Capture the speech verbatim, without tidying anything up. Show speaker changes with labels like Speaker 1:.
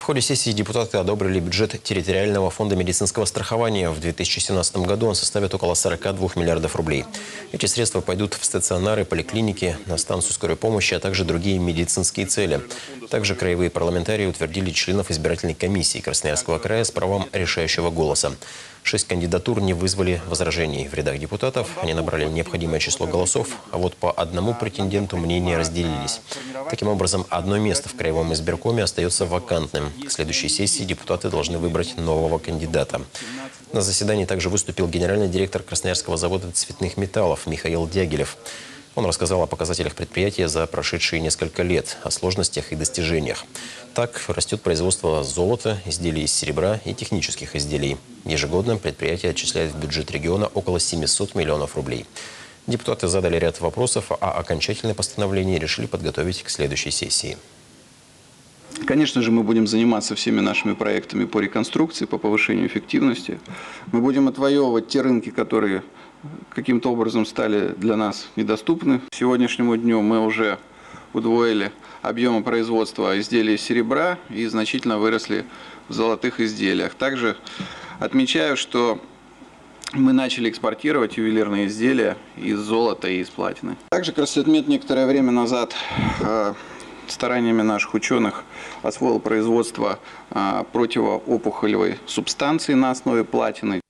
Speaker 1: В ходе сессии депутаты одобрили бюджет территориального фонда медицинского страхования. В две тысячи семнадцатом году он составит около сорока двух миллиардов рублей. Эти средства пойдут в стационары, поликлиники, на станцию скорой помощи, а также другие медицинские цели. Также краевые парламентарии утвердили членов избирательной комиссии Красноярского края с правом решающего голоса. Шесть кандидатур не вызвали возражений в рядах депутатов. Они набрали необходимое число голосов, а вот по одному претенденту мнения разделились. Таким образом, одно место в краевом избиркоме остается вакантным. К следующей сессии депутаты должны выбрать нового кандидата. На заседании также выступил генеральный директор Красноярского завода цветных металлов Михаил Дягилев. Он рассказал о показателях предприятия за прошедшие несколько лет, о сложностях и достижениях. Так, растет производство золота, изделий из серебра и технических изделий. Ежегодно предприятие отчисляет в бюджет региона около семисот миллионов рублей. Депутаты задали ряд вопросов, а окончательное постановление решили подготовить к следующей сессии.
Speaker 2: Конечно же, мы будем заниматься всеми нашими проектами по реконструкции, по повышению эффективности. Мы будем отвоевывать те рынки, которые каким-то образом стали для нас недоступны. К сегодняшнему дню мы уже удвоили объемы производства изделий из серебра и значительно выросли в золотых изделиях. Также отмечаю, что мы начали экспортировать ювелирные изделия из золота и из платины. Также Красноярмет некоторое время назад стараниями наших ученых освоил производство противоопухолевой субстанции на основе платины.